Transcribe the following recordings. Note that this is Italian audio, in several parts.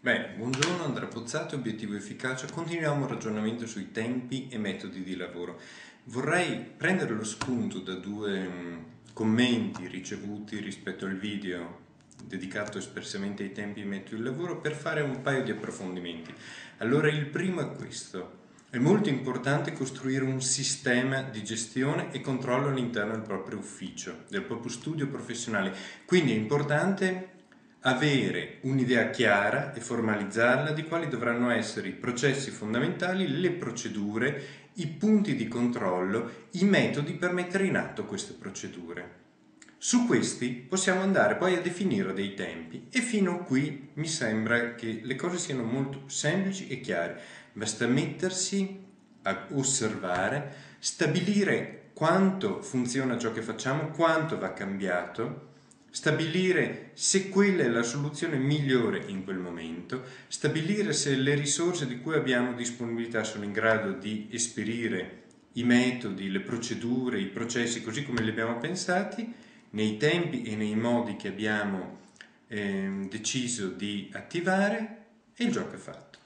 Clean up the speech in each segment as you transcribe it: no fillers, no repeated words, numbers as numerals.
Buongiorno, Andrea Pozzato, obiettivo efficace. Continuiamo il ragionamento sui tempi e metodi di lavoro. Vorrei prendere lo spunto da due commenti ricevuti rispetto al video dedicato espressamente ai tempi e metodi di lavoro per fare un paio di approfondimenti. Allora, il primo è questo. È molto importante costruire un sistema di gestione e controllo all'interno del proprio ufficio, del proprio studio professionale. Quindi è importante avere un'idea chiara e formalizzarla di quali dovranno essere i processi fondamentali, le procedure, i punti di controllo, i metodi per mettere in atto queste procedure. Su questi possiamo andare poi a definire dei tempi e fino a qui mi sembra che le cose siano molto semplici e chiare. Basta mettersi a osservare, stabilire quanto funziona ciò che facciamo, quanto va cambiato, stabilire se quella è la soluzione migliore in quel momento, stabilire se le risorse di cui abbiamo disponibilità sono in grado di esperire i metodi, le procedure, i processi così come li abbiamo pensati, nei tempi e nei modi che abbiamo deciso di attivare, e il gioco è fatto.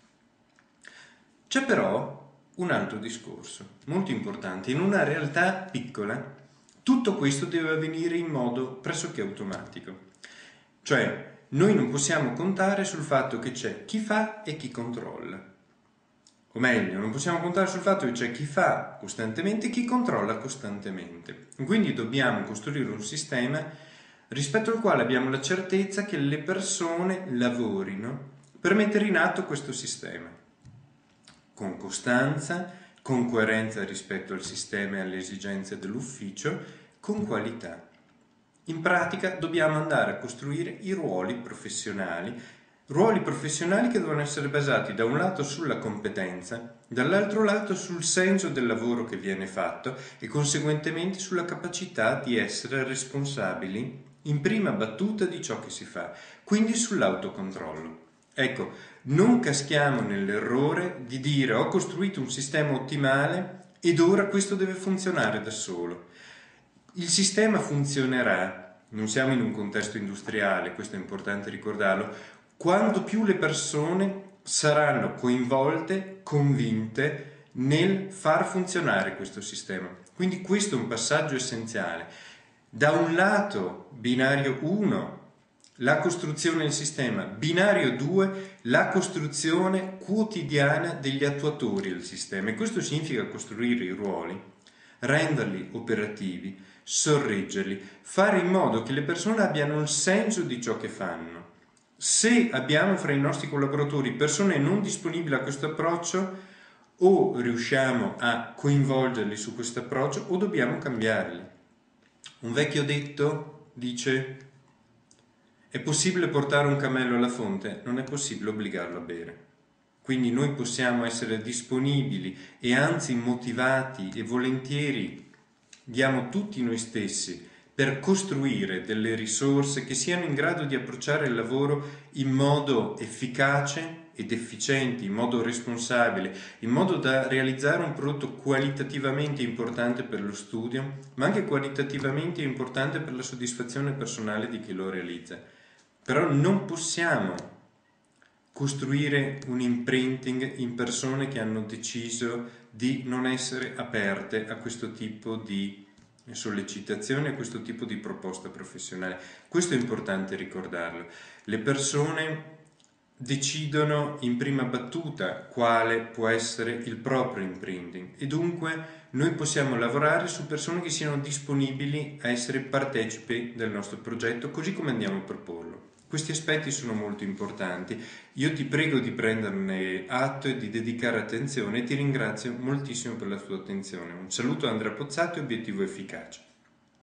C'è però un altro discorso molto importante. In una realtà piccola tutto questo deve avvenire in modo pressoché automatico. Cioè, noi non possiamo contare sul fatto che c'è chi fa e chi controlla. O meglio, non possiamo contare sul fatto che c'è chi fa costantemente e chi controlla costantemente. Quindi dobbiamo costruire un sistema rispetto al quale abbiamo la certezza che le persone lavorino per mettere in atto questo sistema con costanza, con coerenza rispetto al sistema e alle esigenze dell'ufficio, con qualità. In pratica dobbiamo andare a costruire i ruoli professionali che devono essere basati da un lato sulla competenza, dall'altro lato sul senso del lavoro che viene fatto e conseguentemente sulla capacità di essere responsabili in prima battuta di ciò che si fa, quindi sull'autocontrollo. Ecco, non caschiamo nell'errore di dire ho costruito un sistema ottimale ed ora questo deve funzionare da solo. Il sistema funzionerà, non siamo in un contesto industriale, questo è importante ricordarlo, quanto più le persone saranno coinvolte, convinte nel far funzionare questo sistema. Quindi questo è un passaggio essenziale. Da un lato, binario 1, la costruzione del sistema, binario 2, la costruzione quotidiana degli attuatori del sistema. E questo significa costruire i ruoli, renderli operativi, sorreggerli, fare in modo che le persone abbiano il senso di ciò che fanno. Se abbiamo fra i nostri collaboratori persone non disponibili a questo approccio, o riusciamo a coinvolgerli su questo approccio o dobbiamo cambiarli. Un vecchio detto dice: è possibile portare un cammello alla fonte, non è possibile obbligarlo a bere. Quindi noi possiamo essere disponibili e anzi motivati e volentieri diamo tutti noi stessi per costruire delle risorse che siano in grado di approcciare il lavoro in modo efficace ed efficiente, in modo responsabile, in modo da realizzare un prodotto qualitativamente importante per lo studio, ma anche qualitativamente importante per la soddisfazione personale di chi lo realizza. Però non possiamo costruire un imprinting in persone che hanno deciso di non essere aperte a questo tipo di sollecitazione, a questo tipo di proposta professionale. Questo è importante ricordarlo. Le persone decidono in prima battuta quale può essere il proprio imprinting e dunque noi possiamo lavorare su persone che siano disponibili a essere partecipi del nostro progetto così come andiamo a proporlo. Questi aspetti sono molto importanti. Io ti prego di prenderne atto e di dedicare attenzione e ti ringrazio moltissimo per la tua attenzione. Un saluto da Andrea Pozzato e obiettivo efficace.